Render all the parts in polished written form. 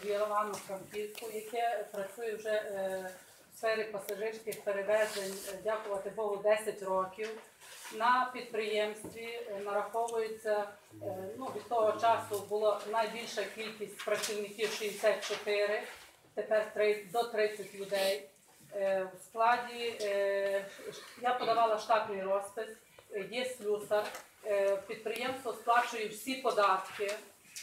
в Івано-Франківську, яке працює вже в сфері пасажирських перевезень, дякувати Богу, 10 років. На підприємстві нараховується, від того часу була найбільша кількість працівників 64, тепер до 30 людей. В складі я подавала штатний розпис, є слюсар, підприємство сплачує всі податки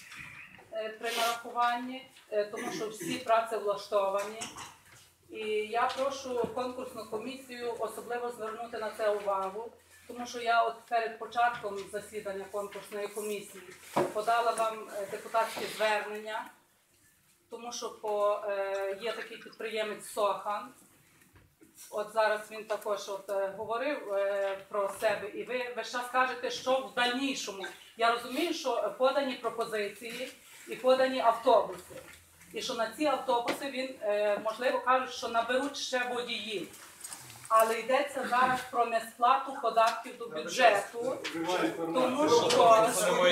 при нарахуванні, тому що всі працевлаштовані. І я прошу конкурсну комісію особливо звернути на це увагу, тому що я от перед початком засідання конкурсної комісії подала вам депутатське звернення, тому що є такий підприємець Сохан. От зараз він також говорив про себе, і ви весь час кажете, що в дальнішому. Я розумію, що подані пропозиції і подані автобуси. І що на ці автобуси він, можливо, кажуть, що наберуть ще водіїв. Але йдеться зараз про несплату податків до бюджету, тому що...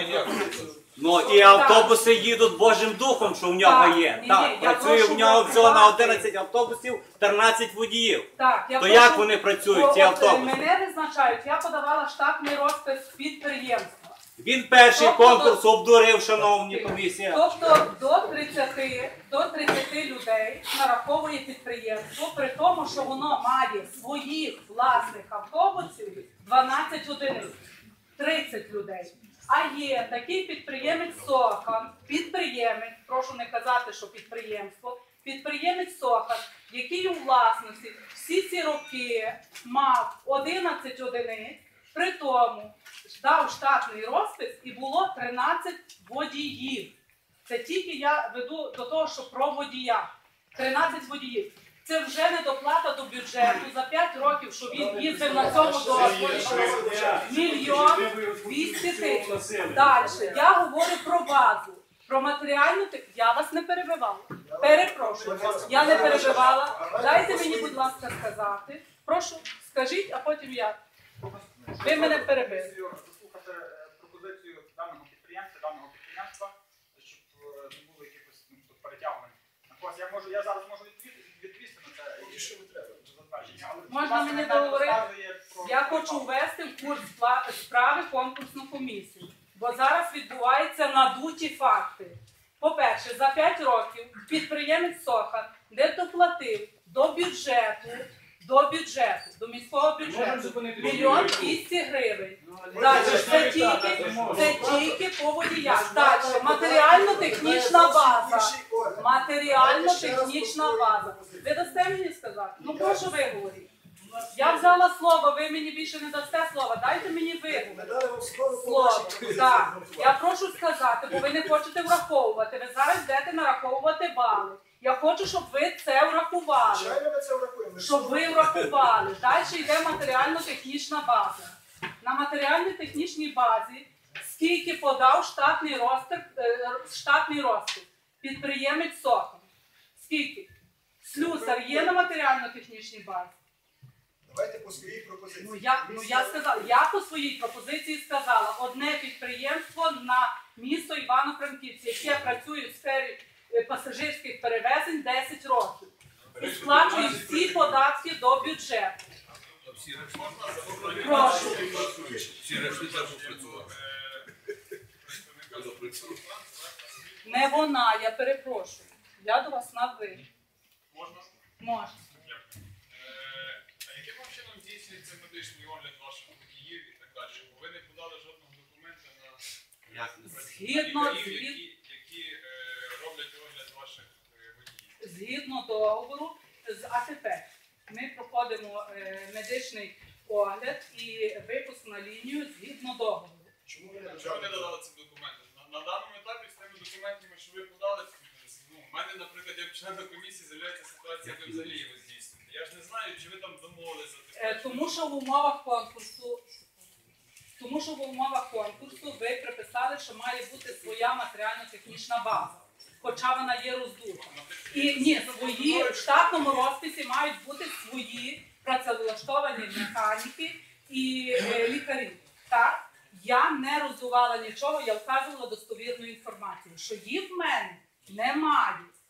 Ну і автобуси їдуть Божим духом, що в нього є. Так, працює в нього всього на 11 автобусів 13 водіїв. То як вони працюють, ці автобуси? Мене визначають, я подавала штатний розпис підприємства. Він перший конкурс обдурив, шановні комісії. Тобто до 30 людей нараховує підприємство, при тому, що воно має своїх власних автобусів 12 одиниць, 30 людей. А є такий підприємець Сохан, прошу не казати, що підприємець Сохан, який у власності всі ці роки мав 11 одиниць, при тому дав штатний розпис і було 13 водіїв. Це тільки я веду до того, що про водія. 13 водіїв. Це вже недоплата до бюджету за 5 років, що він їздив на цьому дозволі. 1 200 000. Далі. Я говорю про базу. Про матеріальну техніку. Я вас не перебивала. Перепрошую. Я не перебивала. Дайте мені, будь ласка, сказати. Прошу, скажіть, а потім я. Ви мене перебили. Заслухати пропозицію даного підприємства, щоб не було якихось перетягувань. Я зараз можу відповісти на це затвердження. Можна мені договорити? Я хочу ввести в курс справи конкурсну комісію, бо зараз відбуваються надуті факти. По-перше, за 5 років підприємець Сохан не доплатив до до міського бюджету 1 200 000 гривень. Далі, це тільки по водіях. Далі, матеріально-технічна база. Матеріально-технічна база. Ви дасте мені сказати? Ну, прошу виговорити. Я взяла слово, ви мені більше не дасте слова. Дайте мені виговорити. Слово. Так. Я прошу сказати, бо ви не хочете враховувати. Ви зараз йдете нараховувати бали. Я хочу, щоб ви це врахували. Щоб ви врахували. Далі йде матеріально-технічна база. На матеріально-технічній базі скільки подав штатний розпис підприємець Сохан? Скільки? Слюсар є на матеріально-технічній базі? Давайте по своїй пропозиції. Я по своїй пропозиції сказала, одне підприємство на місто Івано-Франківськ, яке працює в сфері пасажирських перевезень 10 років. І сплачує всі податки до бюджету. Прошу. Не вона, я перепрошую. Я до вас на ви. Можна? Можна. А яким чином здійснюється медичний огляд ваших водіїв і так далі? Бо ви не подали жодного документа на працівників, які роблять огляд ваших водіїв? Згідно договору з АТП ми проходимо медичний огляд і випуск на лінію згідно договору. Чому ви не додали ці документи? На даному етапі з тими документами, що ви подали, у мене, наприклад, як члена комісії з'являється ситуація, як ви взагалі його здійснюєте. Я ж не знаю, чи ви там домовилися. Тому що в умовах конкурсу ви приписали, що має бути своя матеріально-технічна база, хоча вона є роздута. І в штатному розписі мають бути свої працевлаштовані механіки і лікарі. Так? Я не роздувала нічого, я вказувала достовірну інформацію, що їх в мене немає.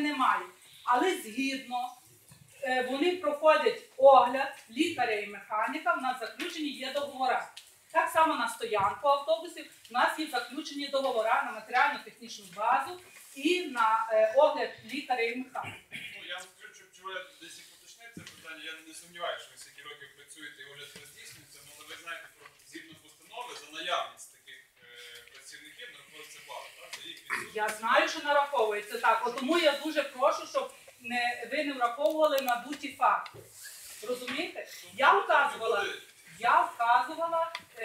не мають. Але згідно, вони проходять огляд лікаря і механіка, в нас заключені є договори. Так само на стоянку автобусів у нас є заключені договори на матеріально-технічну базу і на огляд лікаря і механіка. Ну, я вам скажу, чому я десь і поточнив це питання, я не сумніваюся, що ви стільки років працюєте і огляд не здійснюється, але ви знаєте, про згідно постанови за наявність таких працівників нараховується бали, так? За їх відсутність. Я знаю, що нараховується так, от тому я дуже прошу, щоб ви не враховували надуті факти. Розумієте? Я вказувала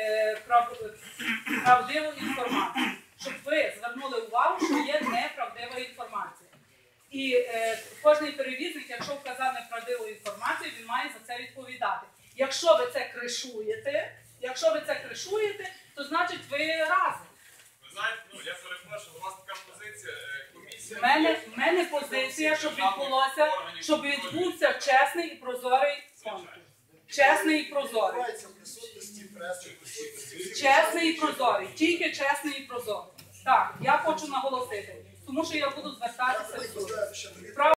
правдиву інформацію, щоб ви звернули увагу, що є неправдива інформація. І кожен перевізник, якщо вказав неправдиву інформацію, він має за це відповідати. Якщо ви це кришуєте, то значить ви разом. Ви знаєте, ну я перепрошую, у вас така позиція, комісія... В мене позиція, щоб відбувся чесний і прозорий конкурс. Чесний і прозорий. Відбувається в присутності преси, в присутності всіх. Чесний і прозорий. Тільки чесний і прозорий. Так, я хочу наголосити. Тому що я буду звертатися до суду.